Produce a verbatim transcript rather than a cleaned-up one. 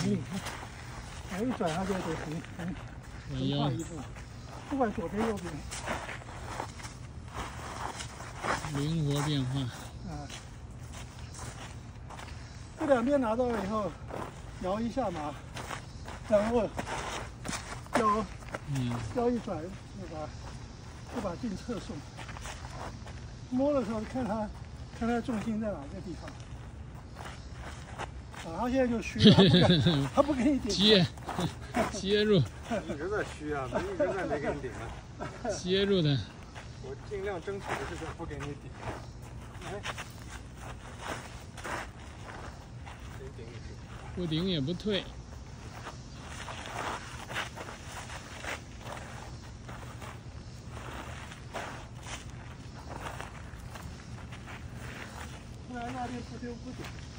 你看，哎，一转它就得很很很快一步，不管左边右边， 灵活变化。 啊，这两边拿到了以后，摇一下马，然后腰， 嗯， 腰一转，就把就把劲侧送。摸的时候看它看它重心在哪个地方。 啊，他现在就虚了，他不敢，他不给你点接接入， 一直在虚啊，一直在没给你点。 接入的， 我尽量争取的是不给你点。来，谁顶你顶？ 不顶也不退。 不然那边不丢不顶。